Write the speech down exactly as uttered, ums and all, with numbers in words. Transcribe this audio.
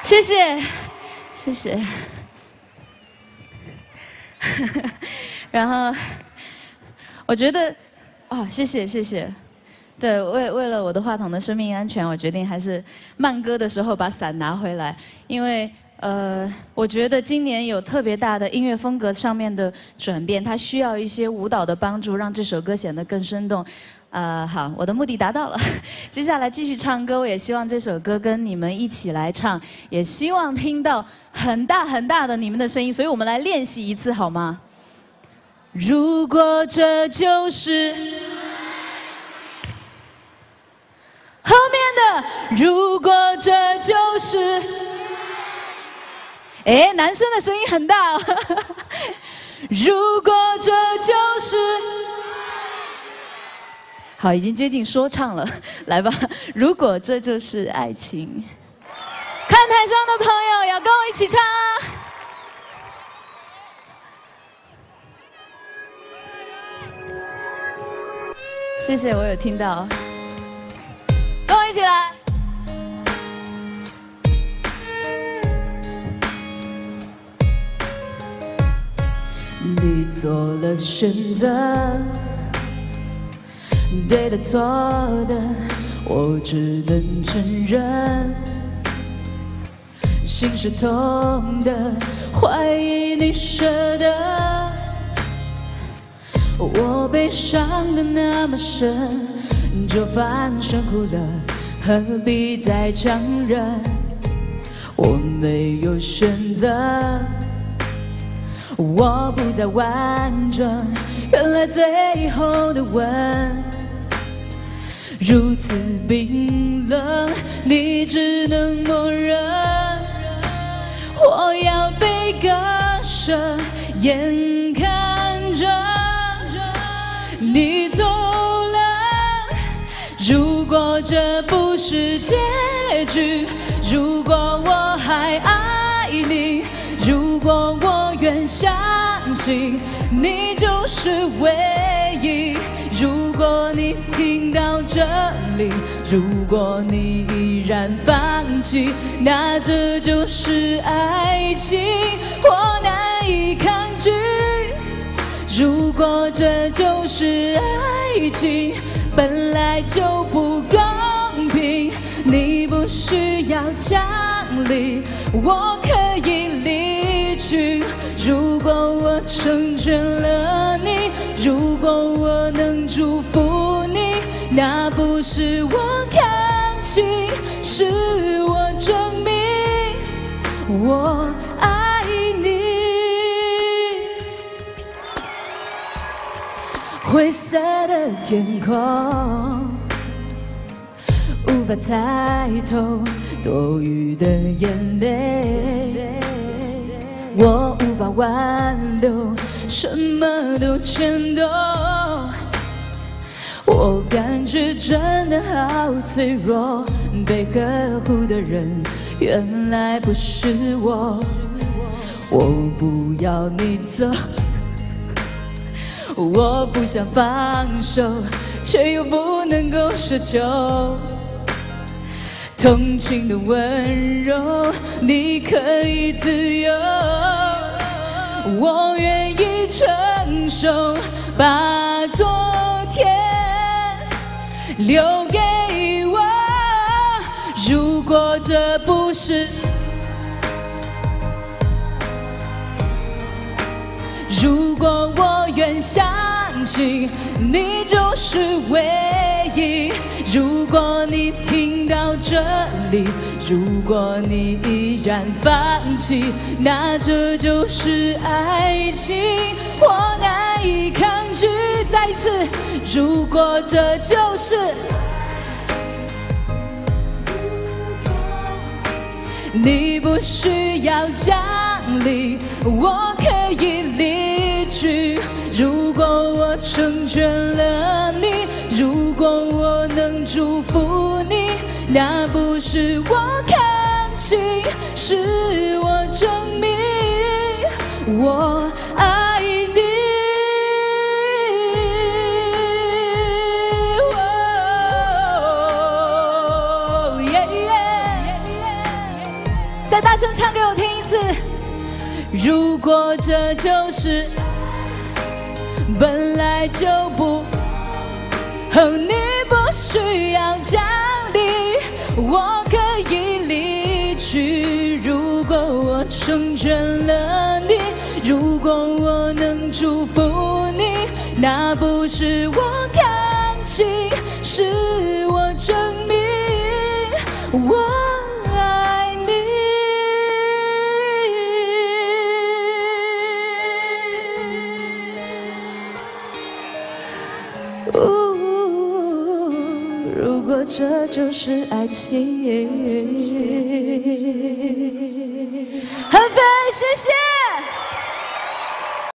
谢谢，谢谢。然后，我觉得，哦，谢谢谢谢。对，为为了我的话筒的生命安全，我决定还是慢歌的时候把伞拿回来，因为呃，我觉得今年有特别大的音乐风格上面的转变，它需要一些舞蹈的帮助，让这首歌显得更生动。啊、呃，好，我的目的达到了。接下来继续唱歌，我也希望这首歌跟你们一起来唱，也希望听到很大很大的你们的声音，所以我们来练习一次好吗？如果这就是后面的，如果这就是哎，男生的声音很大哦。如果这就是好，已经接近说唱了，来吧。如果这就是爱情，看台上的朋友要跟我一起唱啊！谢谢，我有听到，跟我一起来。你做了选择，对的错的，我只能承认。心是痛的，怀疑你舍得。我悲伤的那么深，就翻身哭了，何必再强忍？我没有选择。我不再完整，原来最后的吻如此冰冷，你只能默认。我要被割舍，眼看着你走了。如果这不是结局，如果我还爱你，如果我愿相信你就是唯一，如果你听到这里，如果你依然放弃，那这就是爱情，我难以抗拒。如果这就是爱情，本来就不公平，你不需要讲理，我可以离去。如果我成全了你，如果我能祝福你，那不是我看清，是我证明我爱你。灰色的天空，无法猜透多余的眼泪，我无法挽留，什么都牵动。我感觉真的好脆弱，被呵护的人原来不是我。我不要你走，我不想放手，却又不能够奢求。同情的温柔，你可以自由，我愿意承受，把昨天留给我。如果这不是，如果我愿相信你就是唯一，如果你听到这里，如果你依然放弃，那这就是爱情，我难以抗拒。再一次，如果这就是你不需要讲理，我可以离去。如果我成全了你，如果我能祝福你，那不是我看清，是我证明我爱你。再再大声唱给我听一次。如果这就是本来就不，哦，你不需要讲理，我可以离去。如果我成全了你，如果我能祝福你，那不是我看清，是我证明我爱你。哦，如果这就是爱情，很非，谢谢。